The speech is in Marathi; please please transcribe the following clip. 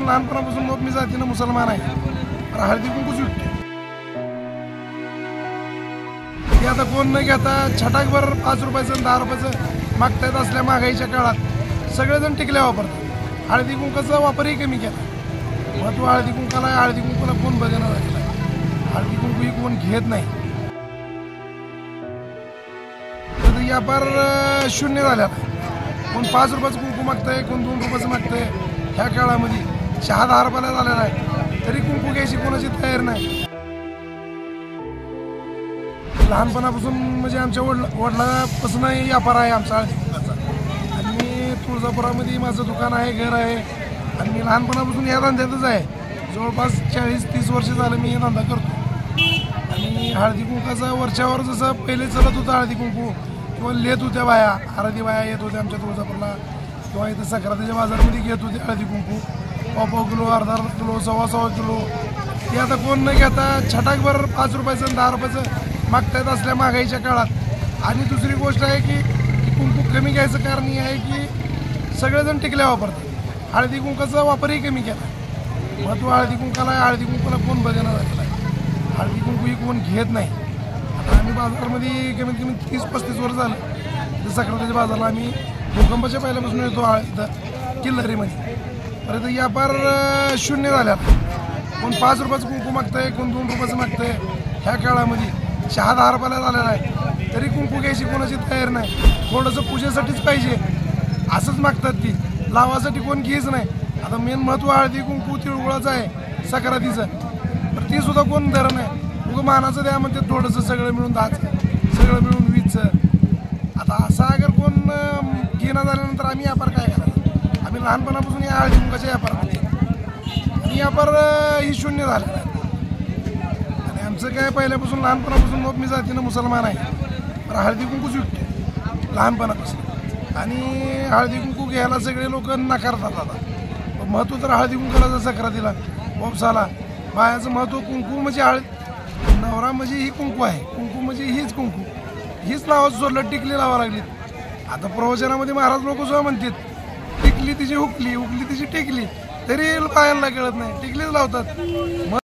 लहानपणापासून लोक मी जातीनं मुसलमान आहे, तर हळदी कुंकूच विकतो. ते आता कोण न घेता छटाकभर 5 रुपयाचं 10 रुपयाचं मागतायत. असल्या महागाईच्या काळात सगळेजण टिकल्या वापरतात. हळदी कुंकाचा वापरही कमी केला. महत्व हळदी कुंकाला आहे. हळदी कुंकाला कोण बघणं लागलं, हळदी कुंकू ही कोण घेत नाही. तर व्यापार शून्य झाला. कोण 5 रुपयाचं कुंकू मागतंय, कोण 2 रुपयाचं मागतंय. ह्या काळामध्ये 10 रुपयाला झालेला आहे, तरी कुंकू घ्यायची कोणाची तयार नाही. लहानपणापासून म्हणजे आमच्या वडिलापासून व्यापार आहे आमचा हळदी कुंकाचा. आणि मी तुळजापुरामध्ये माझं दुकान आहे, घर आहे. आणि मी लहानपणापासून या धंद्यातच आहे. जवळपास 40-30 वर्ष झालं मी हे धंदा करतो. आणि हळदी कुंकाचा वरच्यावर जसं पहिले चलत होतं हळदी कुंकू, किंवा लेत होत्या बाया, हळदी बाया येत होत्या आमच्या तुळजापूरला, किंवा इथं सक्रातीच्या बाजारामध्ये घेत होते हळदी कुंकू. पाव किलो, अर्धा किलो, 1.25 किलो. ते आता कोण न घेता छटाकभर 5 रुपयाचं 10 रुपयाचं मागतायत. असल्या महागाईच्या काळात. आणि दुसरी गोष्ट आहे की कुंकू कमी घ्यायचं कारण हे आहे की सगळेजण टिकल्या वापरतात. हळदी कुंकाचा वापरही कमी केला. महत्व हळदी कुंकाला आहे. हळदी कुंकाला कोण बघणं लागलं आहे, हळदी कुंकू ही कोण घेत नाही. आता आम्ही बाजारामध्ये कमीत कमी 30-35 वर्ष झालं. तर सक्रातीच्या बाजारला आम्ही भूकंपाच्या पहिल्यापासून येतो किल्लारीमध्ये. परत व्यापार शून्य झाला. कोण 5 रुपयाचं कुंकू मागतंय, कोण 2 रुपयाचं मागतंय. ह्या काळामध्ये 10 रुपयाला झालेला आहे, तरी कुंकू घ्यायची कोणाची तयार नाही. थोडंसं पूजेसाठीच पाहिजे असंच मागतात. ती लावासाठी कोण घेच नाही. आता मेन महत्व हळदी कुंकू तिळगुळाचं आहे सक्रातीचं, तर ती सुद्धा कोण धरण आहे. उगं मानाचं द्या म्हणते थोडंसं, सगळं मिळून 10चं, सगळं मिळून 20चं. आता असा अगर कोण घेणं झाल्यानंतर आम्ही व्यापार काय करायचा. आम्ही लहानपणापासून या हळदी कुंकाच्या व्यापारामध्ये, आणि व्यापार ही शून्य झालेला आहे. आणि आमचं काय पहिल्यापासून लहानपणापासून लोक मी जातीनं मुसलमान आहे, तर हळदी कुंकूच विकतो लहानपणापासून. आणि हळदी कुंकू घ्यायला सगळे लोक नाकारतात. आता महत्त्व तर हळदी कुंकाला जसं सक्रातीला वंशाला बायाचं महत्त्व. कुंकू म्हणजे नवरा म्हणजे ही कुंकू आहे. कुंकू म्हणजे हीच कुंकू, हीच नावाचं सोडलं. टिकली लावा लागली. आता प्रवचनामध्ये महाराज लोक सुद्धा म्हणतात टिकली तिची हुकली, हुकली तिची टिकली, तरी बायांना कळत नाही, टिकलीच लावतात.